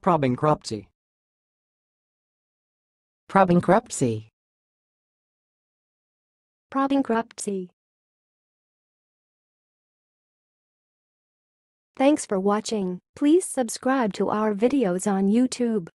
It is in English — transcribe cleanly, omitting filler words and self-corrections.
probankruptcy, probankruptcy, probankruptcy. Thanks for watching. Please subscribe to our videos on YouTube.